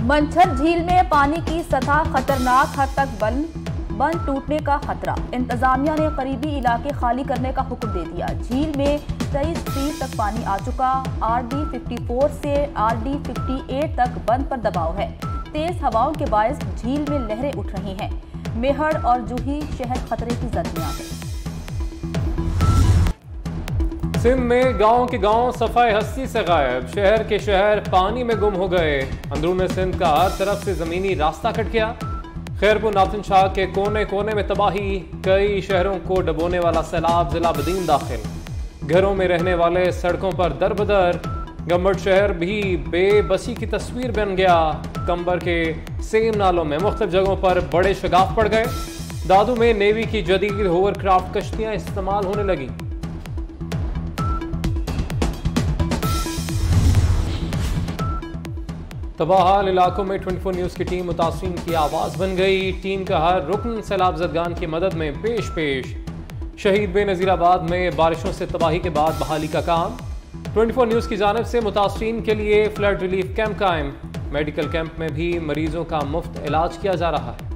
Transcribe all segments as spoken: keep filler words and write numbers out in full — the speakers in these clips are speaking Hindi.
मंछर झील में पानी की सतह खतरनाक हद तक बन बंद टूटने का खतरा। इंतजामिया ने करीबी इलाके खाली करने का हुक्म दे दिया। झील में तेईस फीट तक पानी आ चुका। आर डी चौवन से आर डी अट्ठावन तक बंद पर दबाव है। तेज हवाओं के बायस झील में लहरें उठ रही हैं। मेहड़ और जूही शहर खतरे की जद में आ गए। सिंध में गांव के गांव सफाई हस्ती से गायब। शहर के शहर पानी में गुम हो गए। अंदरून सिंध का हर तरफ से जमीनी रास्ता कट गया। खैरपुर नाफिन शाह के कोने कोने में तबाही। कई शहरों को डबोने वाला सैलाब जिला बदीन दाखिल। घरों में रहने वाले सड़कों पर दरबदर। गम्बड़ शहर भी बेबसी की तस्वीर बन गया। कंबर के सेम नालों में मुख्तलिफ जगहों पर बड़े शगाफ पड़ गए। दादू में नेवी की जदीद होवरक्राफ्ट कश्तियां इस्तेमाल होने लगी। तबाहाल इलाकों में चौबीस न्यूज़ की टीम मुतासरीन की आवाज़ बन गई। टीम का हर रुकन सैलाब ज़दगान की मदद में पेश पेश। शहीद बेनज़ीराबाद में बारिशों से तबाही के बाद बहाली का काम। चौबीस न्यूज़ की जानिब से मुतासरीन के लिए फ्लड रिलीफ कैंप कायम। मेडिकल कैंप में भी मरीजों का मुफ्त इलाज किया जा रहा है।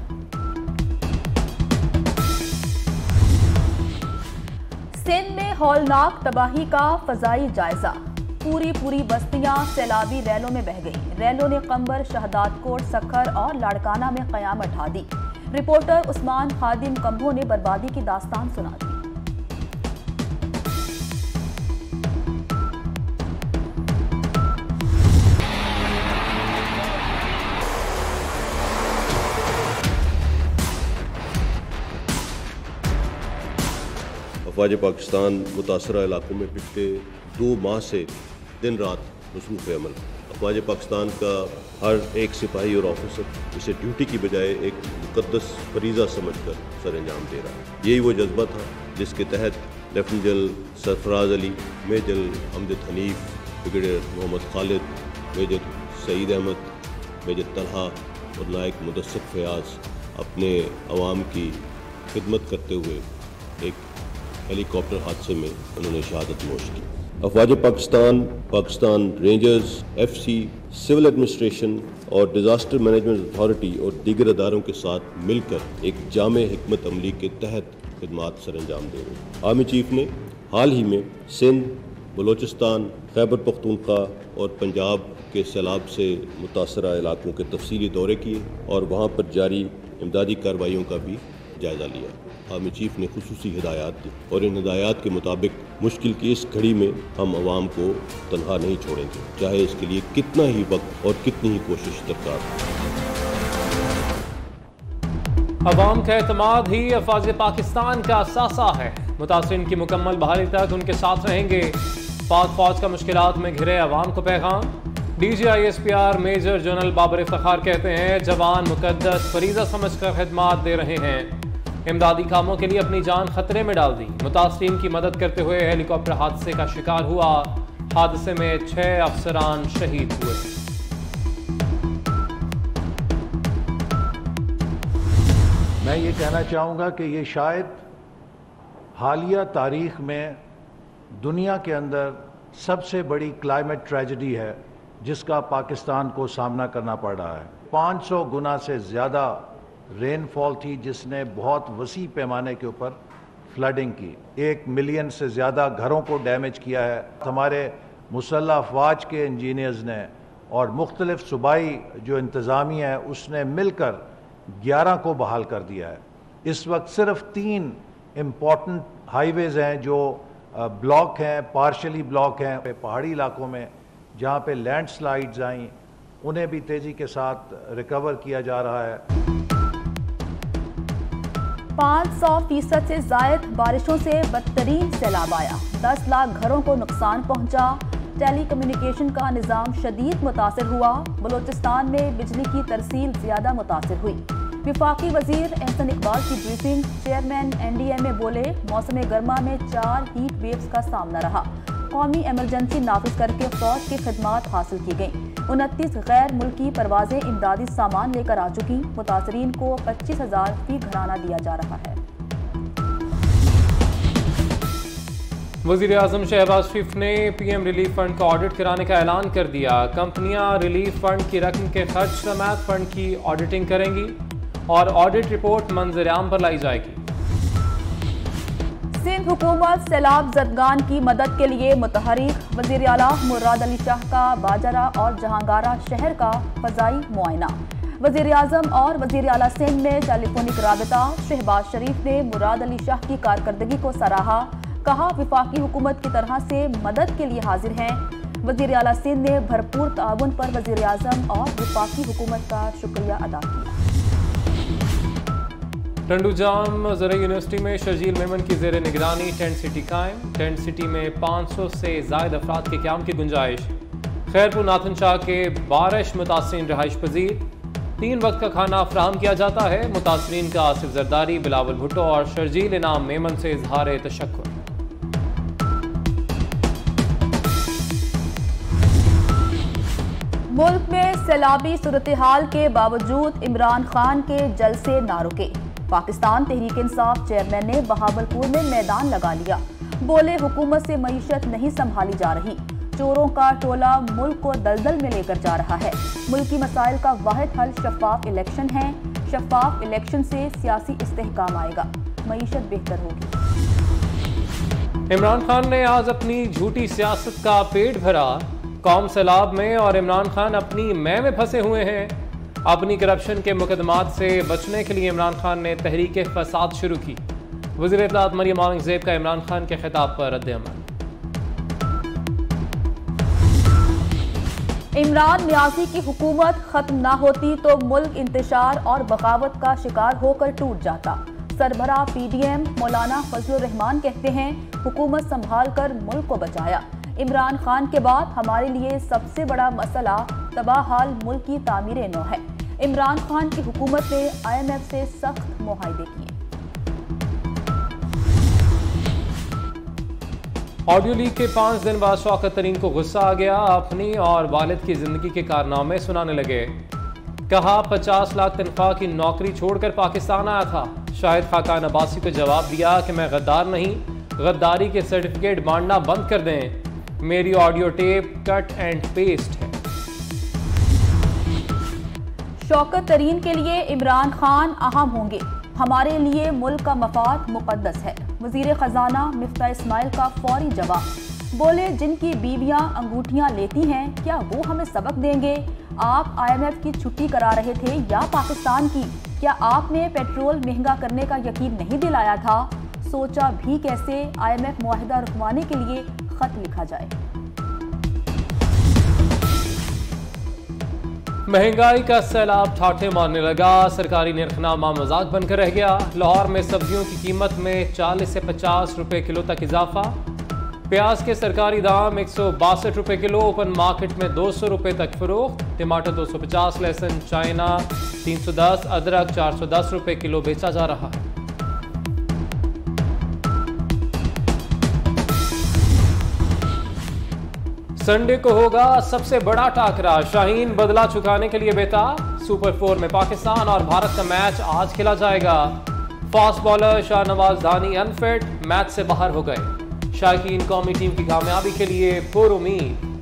सिंध में हौलनाक तबाही का फजाई जायजा। पूरी पूरी बस्तियां सैलाबी रैलों में बह गई। रैलों ने कंबर, शहदादकोट, सखर और लाड़काना में क़यामत ढा दी। रिपोर्टर उस्मान खादिम कंबो ने बर्बादी की दास्तान सुना दी। अफवाज पाकिस्तान मुतासरा इलाकों में पिछले दो माह से दिन रात मसरूफ़ अमल। अफवाज पाकिस्तान का हर एक सिपाही और ऑफिसर इसे ड्यूटी की बजाय एक मुकद्दस फरीज़ा समझकर सर अंजाम दे रहा है। यही वो जज्बा था जिसके तहत lieutenant general Sarfraz Ali, major Amjad Hanif, brigadier Mohammad Khalid, major Saeed Ahmed, major Talha और नायक मुदस्सिर फयाज अपने अवाम की खिदमत करते हुए एक हेलीकॉप्टर हादसे में उन्होंने शहादत नोश की। अफवाज Pakistan, Pakistan Rangers, F C, civil administration और डिज़ास्टर मैनेजमेंट अथॉरिटी और दीगर अदारों के साथ मिलकर एक जामे हिकमत अमली के तहत खिदमात सर अंजाम दे रहे हैं। आर्मी चीफ ने हाल ही में सिंध, बलोचिस्तान, खैबर पख्तूनख्वा और पंजाब के सैलाब से मुतासरा इलाकों के तफसीली दौरे किए और वहाँ पर जारी इमदादी कार्रवाइयों का भी जायज़ा लिया। आर्मी चीफ ने खुसूसी हिदायत दी और इन हिदायत के मुताबिक मुश्किल की इस घड़ी में हम आवाम को तनहा नहीं छोड़ेंगे, चाहे इसके लिए कितना ही वक्त और कितनी ही कोशिश दरकार हो। अवाम का एतमाद ही अफवाज पाकिस्तान का असासा है। मुतासरीन की मुकम्मल बहाली तक उनके साथ रहेंगे। पाक फौज का मुश्किलात में घिरे अवाम को पैगाम। D G I S P R major general Babar Iftikhar कहते हैं, जवान मुकद्दस फरीज़ा समझकर खिदमात दे रहे हैं। इमदादी कामों के लिए अपनी जान खतरे में डाल दी। मुतासरीन की मदद करते हुए हेलीकॉप्टर हादसे का शिकार हुआ। हादसे में छह अफसरान शहीद हुए। मैं ये कहना चाहूँगा कि ये शायद हालिया तारीख में दुनिया के अंदर सबसे बड़ी क्लाइमेट ट्रेजेडी है जिसका पाकिस्तान को सामना करना पड़ रहा है। पाँच सौ गुना से ज़्यादा रेनफॉल थी जिसने बहुत वसी पैमाने के ऊपर फ्लडिंग की। एक मिलियन से ज़्यादा घरों को डैमेज किया है। हमारे मुसल्लह अफवाज के इंजीनियर्स ने और मुख्तलिफ सूबाई जो इंतज़ामिया है उसने मिलकर ग्यारह को बहाल कर दिया है। इस वक्त सिर्फ तीन इम्पॉर्टेंट हाईवेज़ हैं जो ब्लॉक हैं, पार्शली ब्लॉक हैं। पहाड़ी इलाकों में जहाँ पे लैंडस्लाइड्स आई उन्हें भी तेज़ी के साथ रिकवर किया जा रहा है। पाँच सौ फीसद से जायद बारिशों से बदतरीन सैलाब आया। दस लाख घरों को नुकसान पहुंचा। टेली कम्युनिकेशन का निज़ाम शदीद मुतासर हुआ। बलोचिस्तान में बिजली की तरसील ज़्यादा मुतासर हुई। विफाकी वजीर एहसन इकबाल की briefing. Chairman N D A में बोले, मौसम गर्मा में चार हीट वेव्स का सामना रहा। कौमी एमरजेंसी नाफिज करके फौज की खिदमात हासिल की गई। उनतीस गैर मुल्की परवाजें इमदादी सामान लेकर आ चुकी। मुतासरीन को पच्चीस हजार फी घराना दिया जा रहा है। वज़ीर आज़म शहबाज शरीफ ने पीएम रिलीफ फंड का ऑडिट कराने का ऐलान कर दिया। कंपनियां रिलीफ फंड की रकम के खर्च समेत फंड की ऑडिटिंग करेंगी और ऑडिट रिपोर्ट मंजर आम पर लाई जाएगी। सिंध हुकूमत सैलाब जदगान की मदद के लिए मुतहरिक। वज़ीर आला मुराद अली शाह का बाजरा और जहांगारा शहर का फजाई मुआयना। वज़ीर आज़म और वज़ीर आला सिंध में टेलीफोनिक राबिता। शहबाज शरीफ ने मुराद अली शाह की कारकर्दगी को सराहा। कहा विफाकी हुकूमत की तरह से मदद के लिए हाजिर हैं। वज़ीर आला सिंध ने भरपूर ताउन पर वज़ीर आज़म और विफाकी हुकूमत का शुक्रिया अदा किया। टंडूजाम ज़राई यूनिवर्सिटी में शर्जील मेमन की जेर निगरानी टेंट सिटी कायम। टेंट सिटी में पाँच सौ से जायद अफराद के क़याम की गुंजाइश। खैरपुर नाथन शाह के बारिश मुतासरीन रहाइश पजीर। तीन वक्त का खाना फराहम किया जाता है। मुतासरीन का आसिफ जरदारी, बिलावल भुट्टो और शर्जील इनाम मेमन से इजहार तशक्कुर। मुल्क में सैलाबी सूरत हाल के बावजूद इमरान खान के जलसे ना रुके। पाकिस्तान तहरीक इंसाफ चेयरमैन ने बहावलपुर में मैदान लगा लिया। बोले हुकूमत से मईशत नहीं संभाली जा रही। चोरों का टोला मुल्क को दलदल में लेकर जा रहा है। मुल्की मसाइल का वाहिद हल शफाफ इलेक्शन है। शफाफ इलेक्शन से सियासी इस्तेहकाम आएगा, मईशत बेहतर होगी। इमरान खान ने आज अपनी झूठी सियासत का पेट भरा। कौम सैलाब में और इमरान खान अपनी मैं में फंसे हुए हैं। अपनी करप्शन के मुकदमात से बचने के लिए इमरान खान ने तहरीक फसाद शुरू की। वज़ीर इत्तलात मरियम औरंगज़ेब का इमरान खान के खिताब पर रद्द-ए-अमल। इमरान नियाज़ी की हुकूमत खत्म ना होती तो मुल्क इंतशार और बगावत का शिकार होकर टूट जाता। सरबरा पीडीएम मौलाना फजलुर रहमान कहते हैं हुकूमत संभाल कर मुल्क को बचाया। इमरान खान के बाद हमारे लिए सबसे बड़ा मसला तबाह हाल मुल्क की तामीर नौ है। इमरान खान की हुकूमत ने आई एम एफ से सख्त मुआहदे किए। ऑडियो लीक के पांच दिन बाद शौकत तरीन को गुस्सा आ गया। अपनी और वालिद की जिंदगी के कारनामे सुनाने लगे। कहा पचास लाख तनख्वाह की नौकरी छोड़कर पाकिस्तान आया था। शाहिद खाकान अब्बासी को जवाब दिया कि मैं गद्दार नहीं, गद्दारी के सर्टिफिकेट बांटना बंद कर दें। मेरी audio tape cut and paste है। शौकत तरीन के लिए इमरान खान अहम होंगे। हमारे लिए मुल्क का मफाद मुकद्दस है। वजीर खजाना मिफ्ता इस्माइल का फौरी जवाब। बोले जिनकी बीवियां अंगूठियां लेती हैं क्या वो हमें सबक देंगे? आप आई एम एफ की छुट्टी करा रहे थे या पाकिस्तान की? क्या आपने पेट्रोल महंगा करने का यकीन नहीं दिलाया था? सोचा भी कैसे आई एम एफ मुआहिदा रुकवाने के लिए खत लिखा जाए। महंगाई का सैलाब ठाठे मारने लगा। सरकारी निर्खनामा मजाक बनकर रह गया। लाहौर में सब्जियों की कीमत में चालीस से पचास रुपए किलो तक इजाफा। प्याज के सरकारी दाम एक सौ बासठ रुपए किलो, ओपन मार्केट में दो सौ रुपए तक फरोख्त। टमाटर दो सौ पचास, लहसुन चाइना तीन सौ दस, अदरक चार सौ दस रुपए किलो बेचा जा रहा है। संडे को होगा सबसे बड़ा टाकरा। शाहीन बदला चुकाने के लिए बेताब। सुपर फोर में पाकिस्तान और भारत का मैच आज खेला जाएगा। Fast bowler Shahnawaz Dahani unfit, match से बाहर हो गए। शाहीन कौमी टीम की कामयाबी के लिए पुरुमीद।